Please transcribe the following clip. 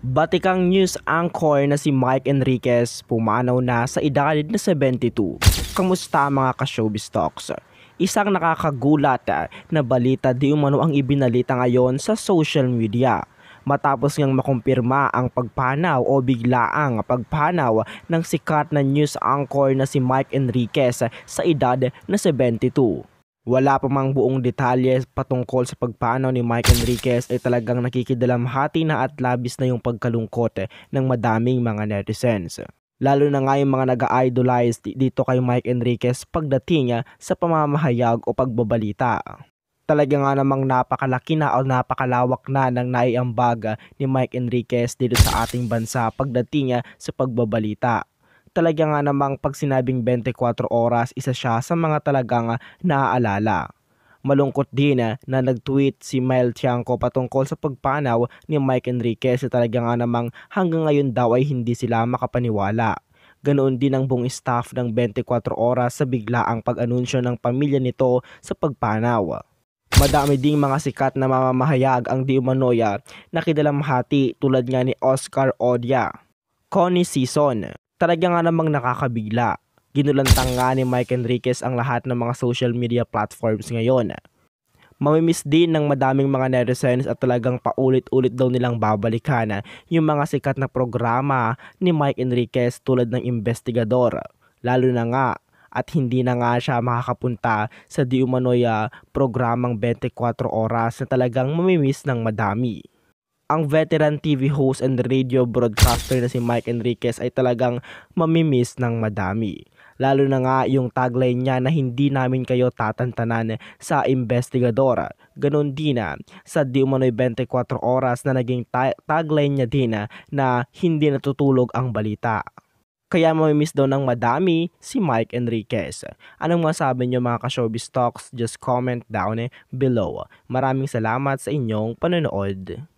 Batikang news anchor na si Mike Enriquez pumanaw na sa edad na 72. Kamusta mga ka-showbiz talks? Isang nakakagulat na balita di umano ang ibinalita ngayon sa social media. Matapos ngang makumpirma ang pagpanaw o biglaang pagpanaw ng sikat na news anchor na si Mike Enriquez sa edad na 72. Wala pa mang buong detalye patungkol sa pagpanaw ni Mike Enriquez ay talagang nakikidalamhati na at labis na yung pagkalungkot ng madaming mga netizens. Lalo na nga yung mga nag-idolize dito kay Mike Enriquez pagdating sa pamamahayag o pagbabalita. Talaga nga namang napakalaki na o napakalawak na ng naiambag ni Mike Enriquez dito sa ating bansa pagdating sa pagbabalita. Talaga nga namang pag sinabing 24 oras, isa siya sa mga talagang naaalala. Malungkot din na nag-tweet si Mel Tiangco patungkol sa pagpanaw ni Mike Enriquez na talaga nga namang hanggang ngayon daw ay hindi sila makapaniwala. Ganoon din ang buong staff ng 24 oras sa biglaang pag-anunsyo ng pamilya nito sa pagpanaw. Madami ding mga sikat na mamamahayag ang di umano'y nakidalamhati tulad nga ni Oscar Odia, Connie Season. Talaga nga namang nakakabigla. Ginulantang nga ni Mike Enriquez ang lahat ng mga social media platforms ngayon. Mamimiss din ng madaming mga netizens at talagang paulit-ulit daw nilang babalikan yung mga sikat na programa ni Mike Enriquez tulad ng Investigador. Lalo na nga at hindi na nga siya makakapunta sa di umano'y programang 24 oras na talagang mamimiss ng madami. Ang veteran TV host and radio broadcaster na si Mike Enriquez ay talagang mamimiss ng madami. Lalo na nga yung tagline niya na hindi namin kayo tatantanan sa Investigador. Ganon din sa di umano'y 24 oras na naging tagline niya din na hindi natutulog ang balita. Kaya mamimiss daw ng madami si Mike Enriquez. Anong masabi niyo mga ka-showbiz talks? Just comment down below. Maraming salamat sa inyong panonood.